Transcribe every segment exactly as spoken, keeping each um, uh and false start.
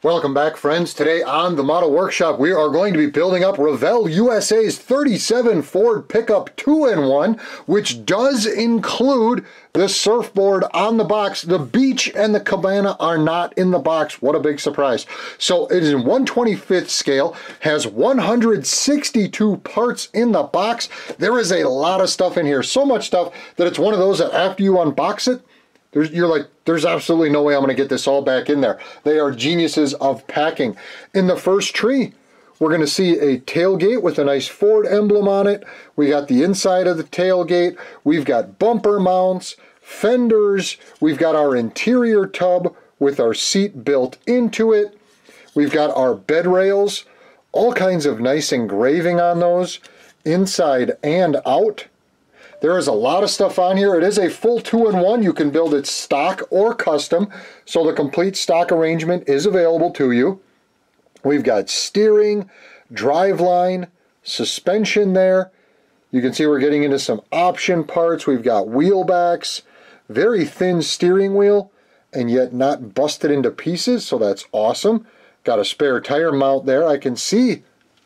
Welcome back, friends. Today on the Model Workshop, we are going to be building up Revell U S A's thirty-seven Ford pickup two in one, which does include the surfboard on the box. The beach and the cabana are not in the box. What a big surprise. So it is in one twenty-fifth scale, has one hundred sixty-two parts in the box. There is a lot of stuff in here, so much stuff that it's one of those that after you unbox it, There's, you're like, there's absolutely no way I'm going to get this all back in there. They are geniuses of packing. In the first tree, we're going to see a tailgate with a nice Ford emblem on it. We got the inside of the tailgate. We've got bumper mounts, fenders. We've got our interior tub with our seat built into it. We've got our bed rails, all kinds of nice engraving on those, inside and out. There is a lot of stuff on here. It is a full two in one. You can build it stock or custom, so the complete stock arrangement is available to you. We've got steering, driveline, suspension there. You can see we're getting into some option parts. We've got wheel backs, very thin steering wheel, and yet not busted into pieces, so that's awesome. Got a spare tire mount there. I can see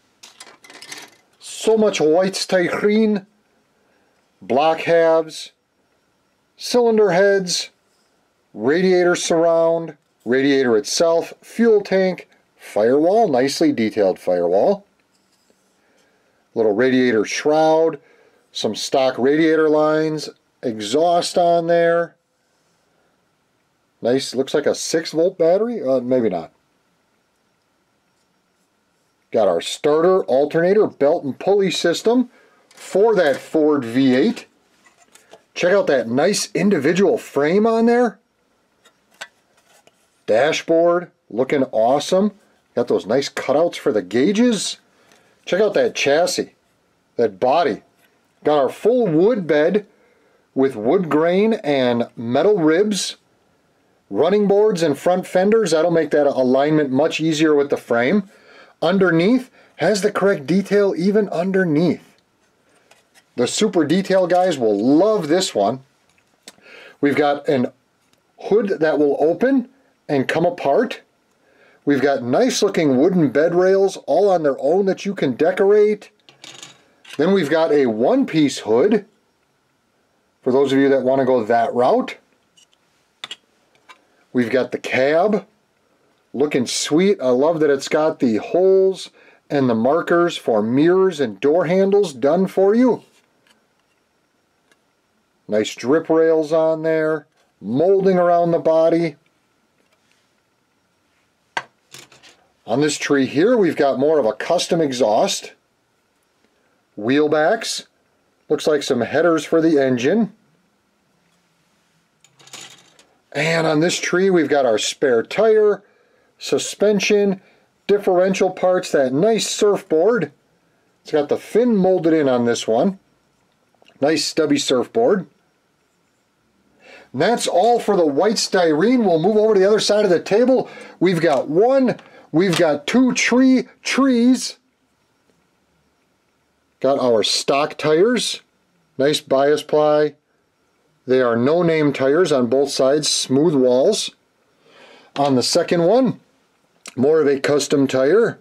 so much white styrene. Block halves, cylinder heads, radiator surround, radiator itself, fuel tank, firewall, nicely detailed firewall, little radiator shroud, some stock radiator lines, exhaust on there, nice, looks like a six volt battery, uh, maybe not. Got our starter, alternator, belt and pulley system for that Ford V eight. Check out that nice individual frame on there. Dashboard looking awesome. Got those nice cutouts for the gauges. Check out that chassis, that body. Got our full wood bed with wood grain and metal ribs. Running boards and front fenders. That'll make that alignment much easier with the frame. Underneath has the correct detail even underneath. The super detail guys will love this one. We've got an hood that will open and come apart. We've got nice looking wooden bed rails all on their own that you can decorate. Then we've got a one-piece hood for those of you that want to go that route. We've got the cab looking sweet. I love that it's got the holes and the markers for mirrors and door handles done for you. Nice drip rails on there, molding around the body. On this tree here, we've got more of a custom exhaust. Wheel backs. Looks like some headers for the engine. And on this tree, we've got our spare tire, suspension, differential parts, that nice surfboard. It's got the fin molded in on this one. Nice stubby surfboard. And that's all for the white styrene. We'll move over to the other side of the table. We've got one, we've got two tree trees. Got our stock tires. Nice bias ply. They are no-name tires on both sides, smooth walls. On the second one, more of a custom tire.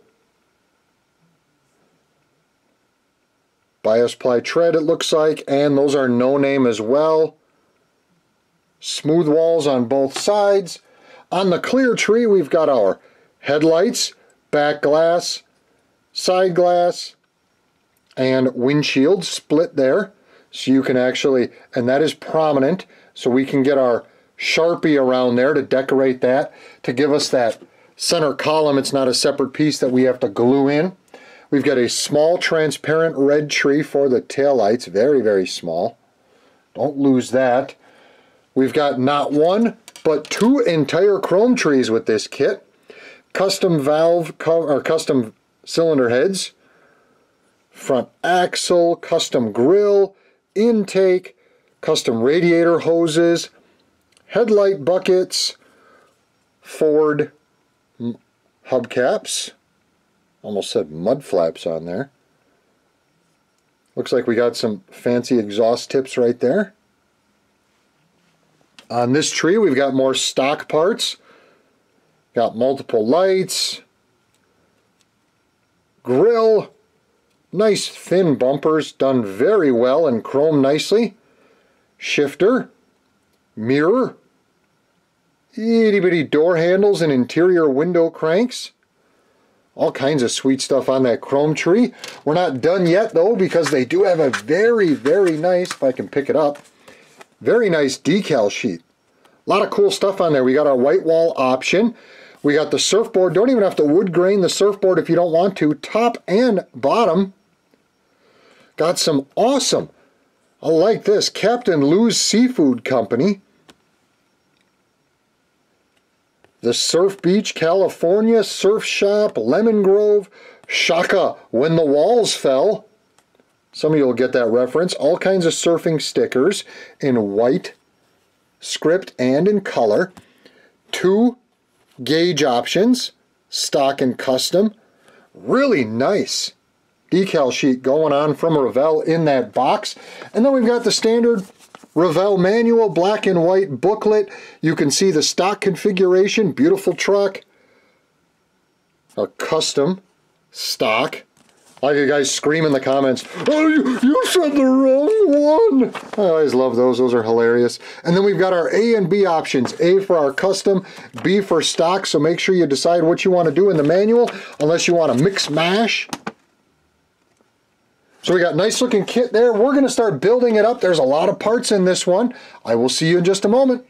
Bias ply tread, it looks like, and those are no-name as well. Smooth walls on both sides. On the clear tree, we've got our headlights, back glass, side glass, and windshield split there. So you can actually, and that is prominent, so we can get our Sharpie around there to decorate that, to give us that center column. It's not a separate piece that we have to glue in. We've got a small transparent red tree for the taillights, very, very small. Don't lose that. We've got not one, but two entire chrome trees with this kit. Custom valve, or custom cylinder heads. Front axle, custom grille, intake, custom radiator hoses, headlight buckets, Ford hubcaps. Almost said mud flaps on there. Looks like we got some fancy exhaust tips right there. On this tree, we've got more stock parts. Got multiple lights. Grille. Nice thin bumpers, done very well and chrome nicely. Shifter. Mirror. Itty bitty door handles and interior window cranks. All kinds of sweet stuff on that chrome tree. We're not done yet though, because they do have a very, very nice, if I can pick it up, very nice decal sheet. A lot of cool stuff on there. We got our white wall option. We got the surfboard. Don't even have to wood grain the surfboard if you don't want to. Top and bottom. Got some awesome, I like this, Captain Lou's Seafood Company. The Surf Beach, California, Surf Shop, Lemon Grove, Shaka, When the Walls Fell. Some of you will get that reference. All kinds of surfing stickers in white script and in color. Two gauge options, stock and custom. Really nice decal sheet going on from Revell in that box. And then we've got the standard Revell manual, black and white booklet. You can see the stock configuration, beautiful truck. A custom stock. I like you guys scream in the comments, oh, you, you said the wrong one. I always love those, those are hilarious. And then we've got our A and B options. A for our custom, B for stock, so make sure you decide what you want to do in the manual, unless you want to mix mash. So we got nice looking kit there. We're going to start building it up. There's a lot of parts in this one. I will see you in just a moment.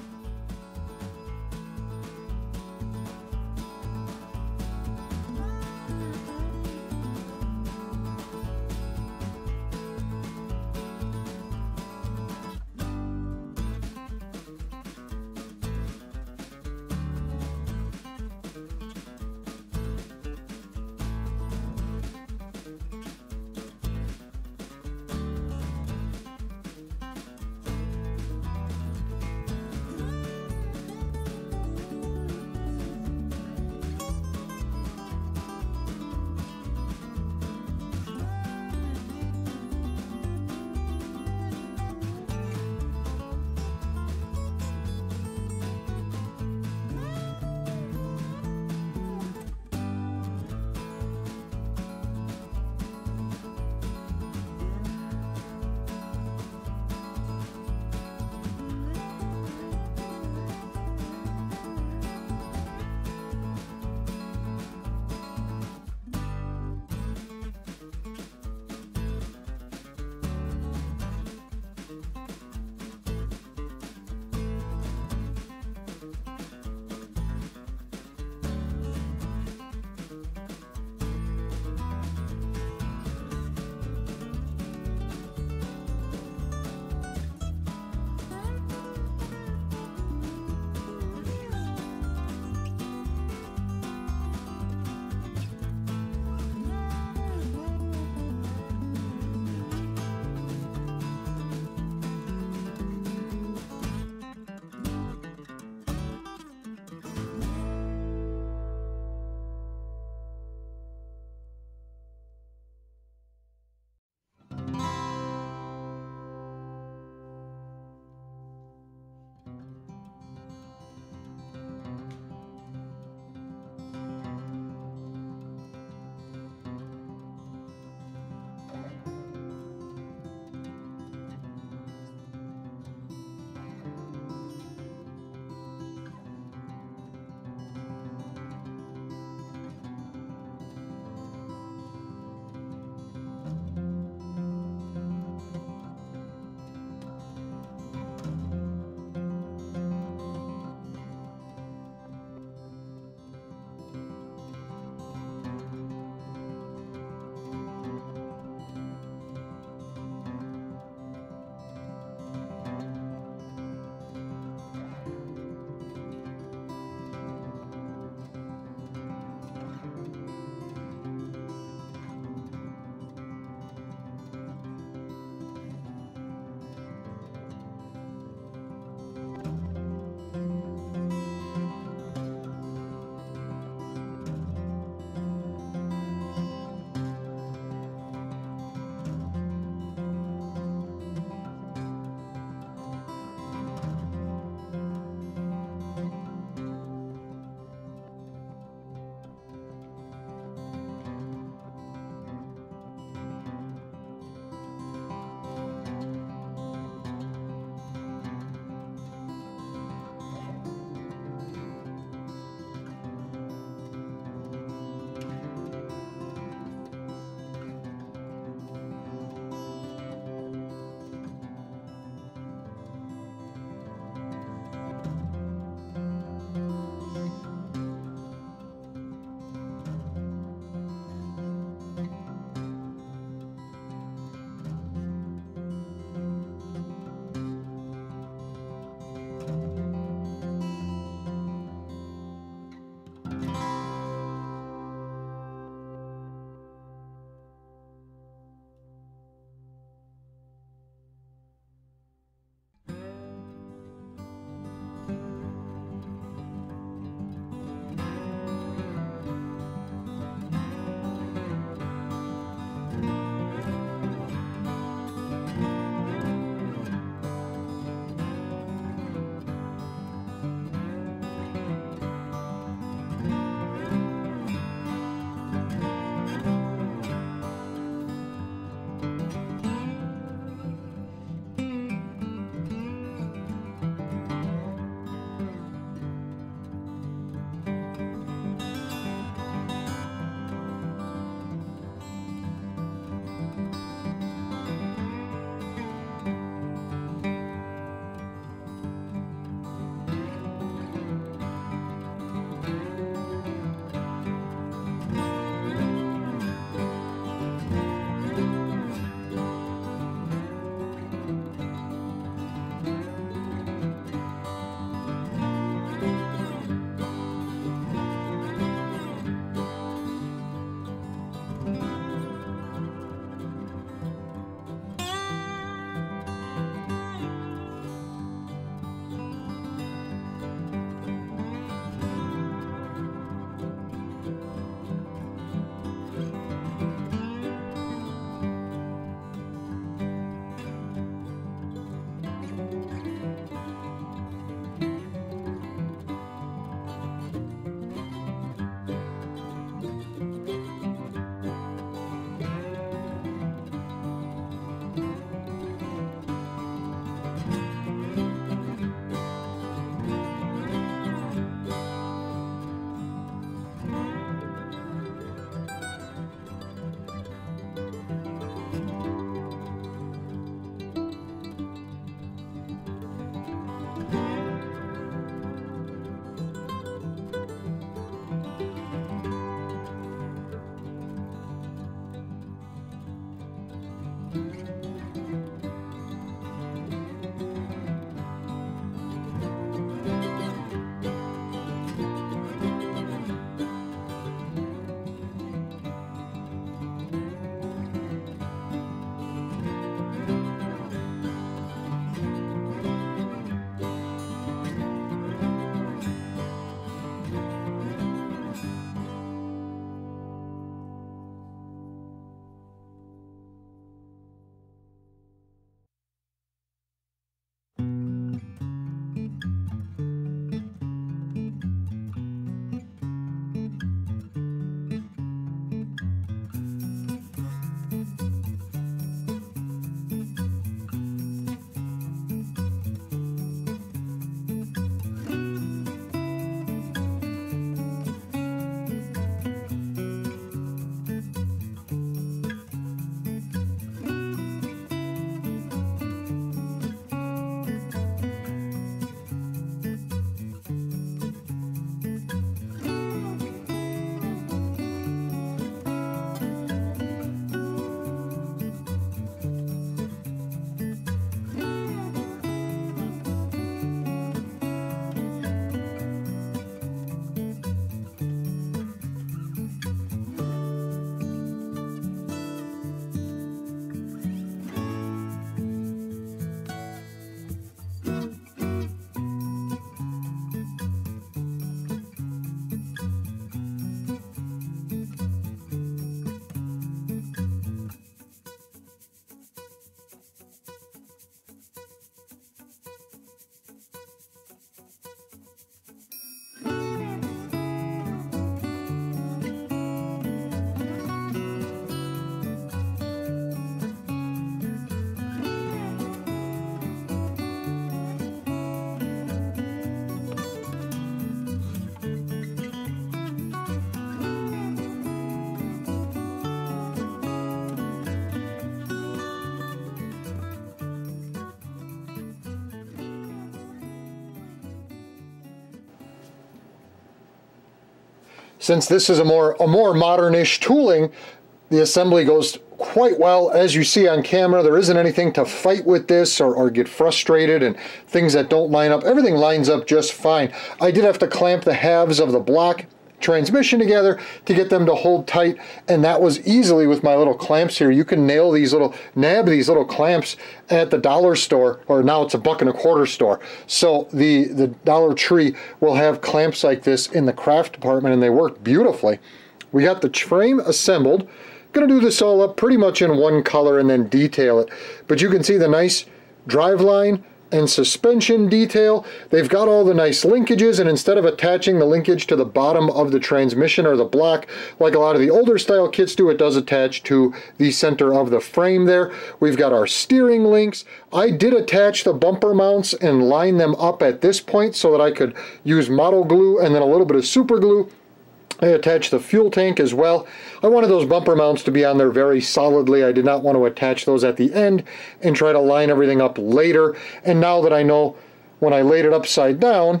Since this is a more a more modern-ish tooling, the assembly goes quite well. As you see on camera, there isn't anything to fight with this or, or get frustrated and things that don't line up. Everything lines up just fine. I did have to clamp the halves of the block transmission together to get them to hold tight, and that was easily with my little clamps here. You can nail these little, nab these little clamps at the dollar store, or now it's a buck and a quarter store. So the, the Dollar Tree will have clamps like this in the craft department, and they work beautifully. We got the frame assembled. Gonna do this all up pretty much in one color and then detail it. But you can see the nice driveline and suspension detail. They've got all the nice linkages, and instead of attaching the linkage to the bottom of the transmission or the block like a lot of the older style kits do, it does attach to the center of the frame there. We've got our steering links. I did attach the bumper mounts and line them up at this point so that I could use model glue and then a little bit of super glue. I attached the fuel tank as well. I wanted those bumper mounts to be on there very solidly. I did not want to attach those at the end and try to line everything up later. And now that I know when I laid it upside down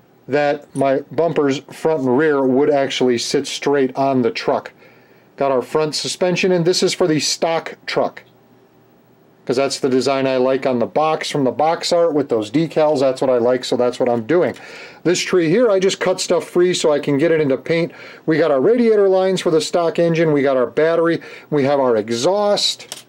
that my bumpers front and rear would actually sit straight on the truck. Got our front suspension, and this is for the stock truck, because that's the design I like on the box from the box art with those decals. That's what I like, so that's what I'm doing. This tree here, I just cut stuff free so I can get it into paint. We got our radiator lines for the stock engine. We got our battery. We have our exhaust.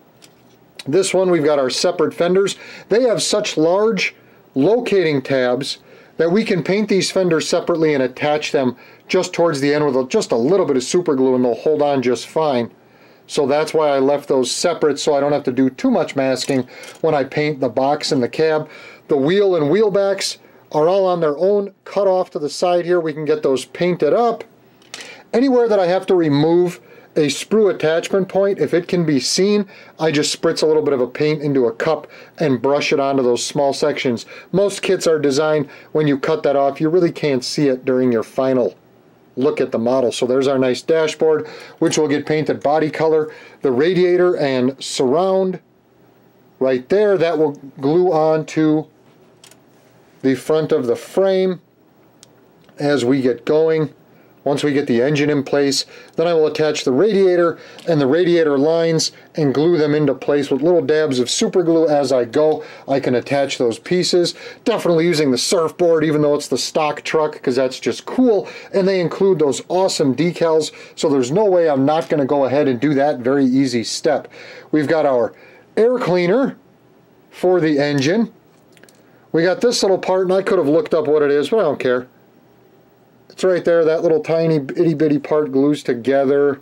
This one, we've got our separate fenders. They have such large locating tabs that we can paint these fenders separately and attach them just towards the end with just a little bit of super glue, and they'll hold on just fine. So that's why I left those separate, so I don't have to do too much masking when I paint the box and the cab. The wheel and wheel backs are all on their own, cut off to the side here. We can get those painted up. Anywhere that I have to remove a sprue attachment point, if it can be seen, I just spritz a little bit of a paint into a cup and brush it onto those small sections. Most kits are designed when you cut that off, you really can't see it during your final look at the model. So there's our nice dashboard, which will get painted body color. The radiator and surround right there, that will glue on to the front of the frame as we get going. Once we get the engine in place, then I will attach the radiator and the radiator lines and glue them into place with little dabs of super glue as I go. I can attach those pieces. Definitely using the surfboard, even though it's the stock truck, because that's just cool. And they include those awesome decals, so there's no way I'm not going to go ahead and do that very easy step. We've got our air cleaner for the engine. We got this little part, and I could have looked up what it is, but I don't care. It's right there. That little tiny itty bitty part glues together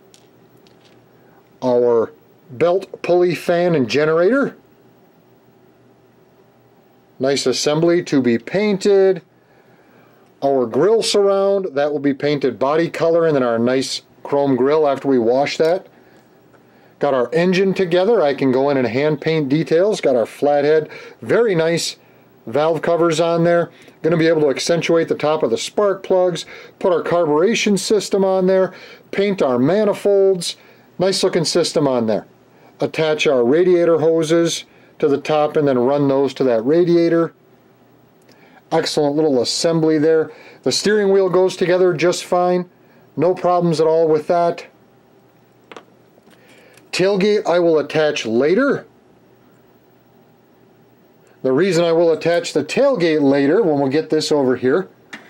our belt pulley fan and generator. Nice assembly to be painted. Our grill surround, that will be painted body color, and then our nice chrome grill after we wash that. Got our engine together. I can go in and hand paint details. Got our flathead. Very nice valve covers on there. Going to be able to accentuate the top of the spark plugs, put our carburation system on there, paint our manifolds. Nice looking system on there. Attach our radiator hoses to the top and then run those to that radiator. Excellent little assembly there. The steering wheel goes together just fine. No problems at all with that. Tailgate I will attach later. The reason I will attach the tailgate later, when we'll get this over here,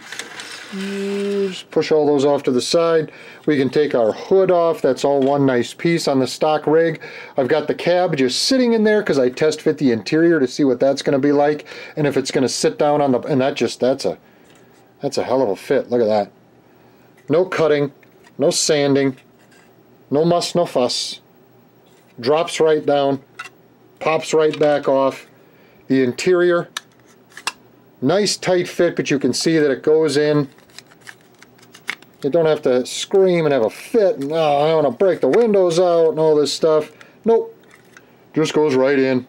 just push all those off to the side. We can take our hood off. That's all one nice piece on the stock rig. I've got the cab just sitting in there because I test fit the interior to see what that's going to be like, and if it's going to sit down on the, and that just, that's a, that's a hell of a fit. Look at that. No cutting, no sanding, no muss, no fuss. Drops right down, pops right back off. The interior, nice tight fit, but you can see that it goes in. You don't have to scream and have a fit and oh, I want to break the windows out and all this stuff. Nope, just goes right in.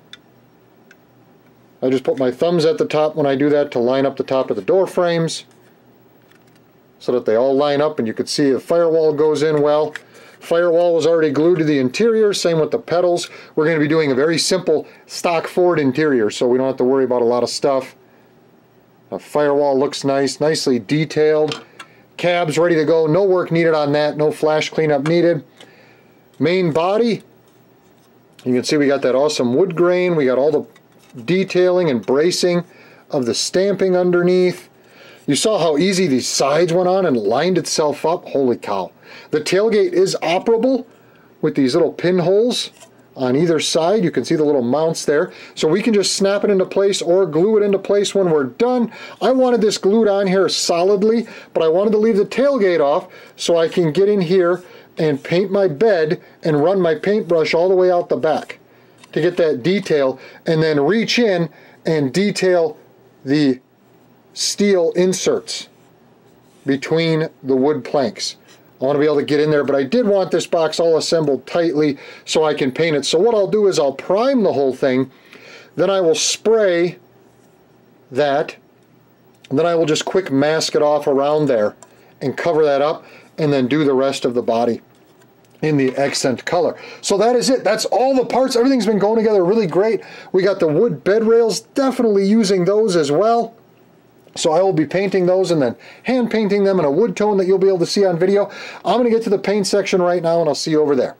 I just put my thumbs at the top when I do that to line up the top of the door frames so that they all line up, and you can see the firewall goes in well. Firewall was already glued to the interior, same with the pedals. We're going to be doing a very simple stock Ford interior, so we don't have to worry about a lot of stuff. The firewall looks nice, nicely detailed. Cab's ready to go, no work needed on that, no flash cleanup needed. Main body, you can see we got that awesome wood grain, we got all the detailing and bracing of the stamping underneath. You saw how easy these sides went on and lined itself up. Holy cow. The tailgate is operable with these little pinholes on either side. You can see the little mounts there. So we can just snap it into place or glue it into place when we're done. I wanted this glued on here solidly, but I wanted to leave the tailgate off so I can get in here and paint my bed and run my paintbrush all the way out the back to get that detail, and then reach in and detail the steel inserts between the wood planks. I want to be able to get in there, but I did want this box all assembled tightly so I can paint it. So what I'll do is I'll prime the whole thing, then I will spray that, and then I will just quick mask it off around there and cover that up, and then do the rest of the body in the accent color. So that is it. That's all the parts. Everything's been going together really great. We got the wood bed rails, definitely using those as well. So I will be painting those and then hand painting them in a wood tone that you'll be able to see on video. I'm going to get to the paint section right now, and I'll see you over there.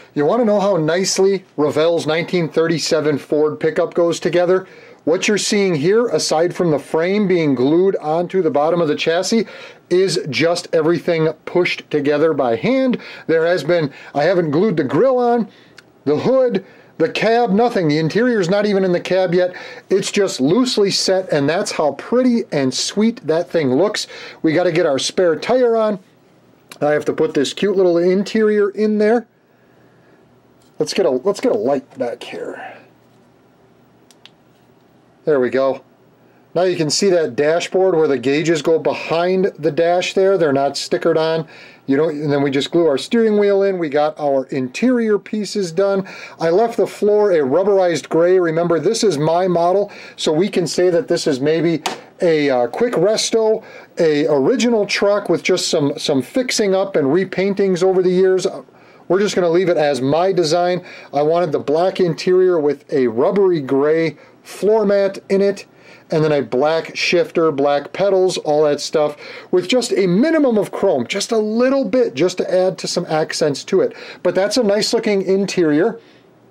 You want to know how nicely Revell's nineteen thirty-seven Ford pickup goes together? What you're seeing here, aside from the frame being glued onto the bottom of the chassis, is just everything pushed together by hand. There has been, I haven't glued the grille on, the hood, the cab, nothing. The interior's not even in the cab yet. It's just loosely set, and that's how pretty and sweet that thing looks. We got to get our spare tire on. I have to put this cute little interior in there. Let's get a let's get a light back here. There we go. Now you can see that dashboard where the gauges go behind the dash there. They're not stickered on. You don't, and then we just glue our steering wheel in. We got our interior pieces done. I left the floor a rubberized gray. Remember, this is my model, so we can say that this is maybe a uh, quick resto, a original truck with just some, some fixing up and repaintings over the years. We're just going to leave it as my design. I wanted the black interior with a rubbery gray floor mat in it, and then a black shifter, black pedals, all that stuff, with just a minimum of chrome, just a little bit, just to add to some accents to it. But that's a nice looking interior.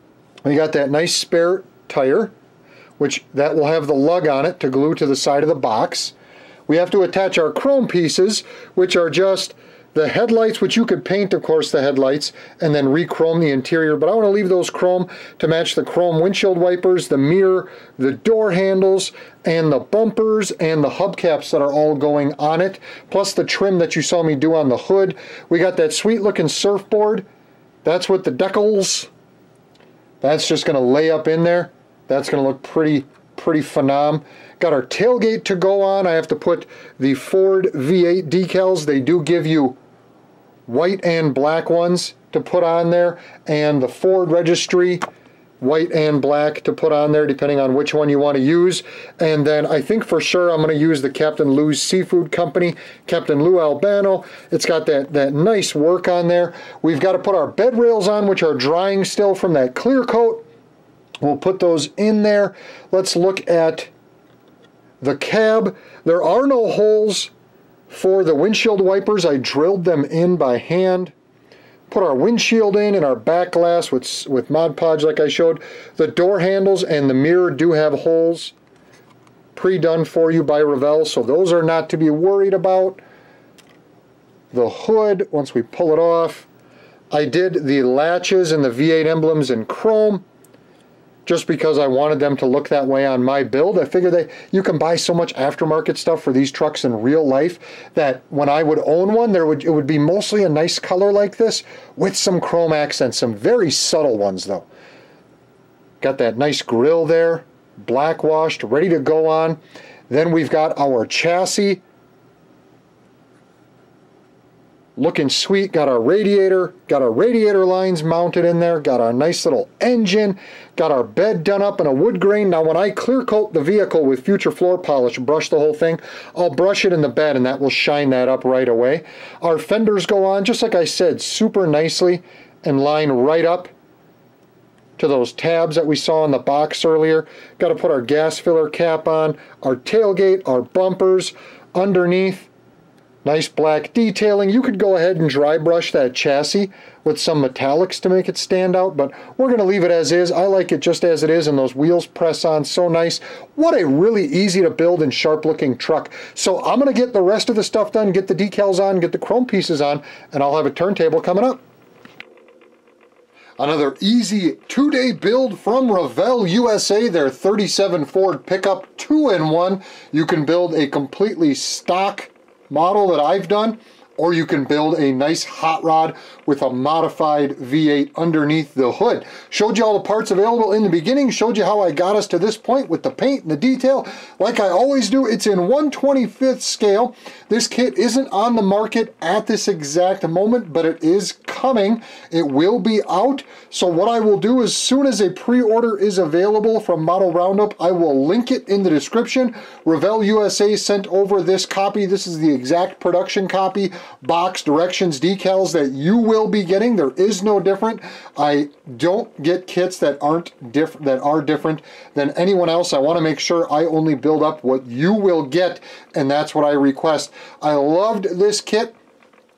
We got that nice spare tire, which that will have the lug on it to glue to the side of the box. We have to attach our chrome pieces, which are just the headlights, which you could paint, of course, the headlights, and then re-chrome the interior. But I want to leave those chrome to match the chrome windshield wipers, the mirror, the door handles, and the bumpers, and the hubcaps that are all going on it, plus the trim that you saw me do on the hood. We got that sweet-looking surfboard. That's with the decals. That's just going to lay up in there. That's going to look pretty, pretty phenom. Got our tailgate to go on. I have to put the Ford V eight decals. They do give you white and black ones to put on there, and the Ford registry, white and black to put on there, depending on which one you want to use. And then I think for sure I'm going to use the Captain Lou's Seafood Company, Captain Lou Albano. It's got that, that nice work on there. We've got to put our bed rails on, which are drying still from that clear coat. We'll put those in there. Let's look at the cab. There are no holes for the windshield wipers. I drilled them in by hand. Put our windshield in and our back glass with, with Mod Podge like I showed. The door handles and the mirror do have holes pre-done for you by Revell, so those are not to be worried about. The hood, once we pull it off, I did the latches and the V eight emblems in chrome, just because I wanted them to look that way on my build. I figured that you can buy so much aftermarket stuff for these trucks in real life that when I would own one, there would it would be mostly a nice color like this with some chrome accents, some very subtle ones though. Got that nice grille there, black washed, ready to go on. Then we've got our chassis looking sweet. Got our radiator, got our radiator lines mounted in there, got our nice little engine, got our bed done up in a wood grain. Now when I clear coat the vehicle with future floor polish, brush the whole thing, I'll brush it in the bed and that will shine that up right away. Our fenders go on, just like I said, super nicely and line right up to those tabs that we saw in the box earlier. Got to put our gas filler cap on, our tailgate, our bumpers underneath. Nice black detailing. You could go ahead and dry brush that chassis with some metallics to make it stand out, but we're going to leave it as is. I like it just as it is, and those wheels press on so nice. What a really easy to build and sharp looking truck. So I'm going to get the rest of the stuff done, get the decals on, get the chrome pieces on, and I'll have a turntable coming up. Another easy two-day build from Revell U S A, their thirty-seven Ford pickup two in one. You can build a completely stock model that I've done, or you can build a nice hot rod with a modified V eight underneath the hood. Showed you all the parts available in the beginning, showed you how I got us to this point with the paint and the detail. Like I always do, it's in one twenty-fifth scale. This kit isn't on the market at this exact moment, but it is coming. It will be out. So what I will do, as soon as a pre-order is available from Model Roundup, I will link it in the description. Revell U S A sent over this copy. This is the exact production copy, box, directions, decals that you will be getting. There is no different. I don't get kits that aren't different, that are different than anyone else. I want to make sure I only build up what you will get, and that's what I request. I loved this kit.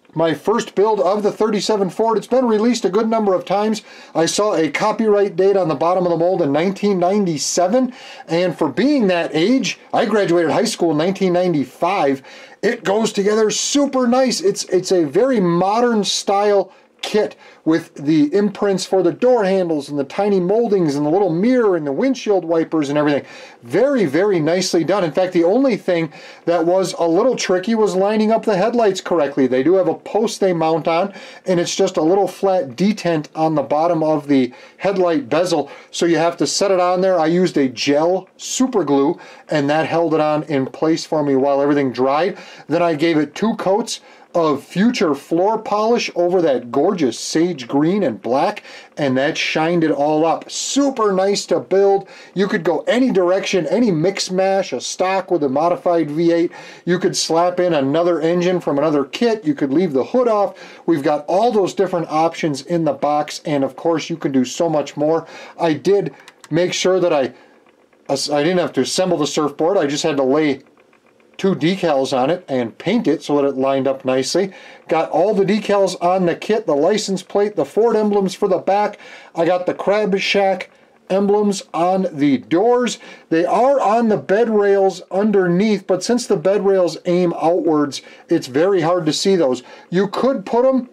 my first build of the thirty-seven Ford. It's been released a good number of times. I saw a copyright date on the bottom of the mold in nineteen ninety-seven, and for being that age, I graduated high school in nineteen ninety-five. It goes together super nice. It's, it's a very modern style kit with the imprints for the door handles and the tiny moldings and the little mirror and the windshield wipers and everything. Very, very nicely done. In fact, the only thing that was a little tricky was lining up the headlights correctly. They do have a post they mount on, and it's just a little flat detent on the bottom of the headlight bezel, so you have to set it on there. I used a gel super glue, and that held it on in place for me while everything dried. Then I gave it two coats of Future floor polish over that gorgeous sage green and black, and that shined it all up. Super nice to build. You could go any direction, any mix mash, a stock with a modified V eight. You could slap in another engine from another kit. You could leave the hood off. We've got all those different options in the box, and of course you can do so much more. I did make sure that I I didn't have to assemble the surfboard. I just had to lay two decals on it and paint it so that it lined up nicely. Got all the decals on the kit, the license plate, the Ford emblems for the back. I got the Crab Shack emblems on the doors. They are on the bed rails underneath, but since the bed rails aim outwards, it's very hard to see those. You could put them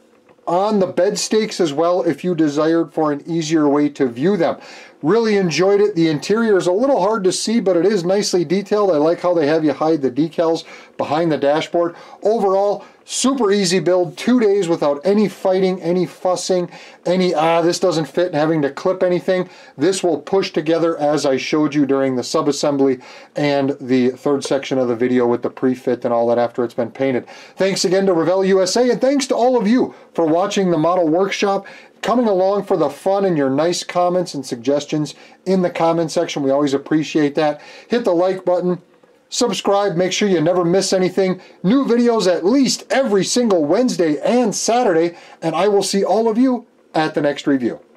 on the bed stakes as well if you desired for an easier way to view them. Really enjoyed it. The interior is a little hard to see, but it is nicely detailed. I like how they have you hide the decals behind the dashboard. Overall, super easy build, two days without any fighting, any fussing, any, ah, this doesn't fit, and having to clip anything. This will push together as I showed you during the sub-assembly and the third section of the video with the pre-fit and all that after it's been painted. Thanks again to Revell U S A, and thanks to all of you for watching the model workshop, coming along for the fun and your nice comments and suggestions in the comment section. We always appreciate that. Hit the like button. Subscribe, make sure you never miss anything. New videos at least every single Wednesday and Saturday, and I will see all of you at the next review.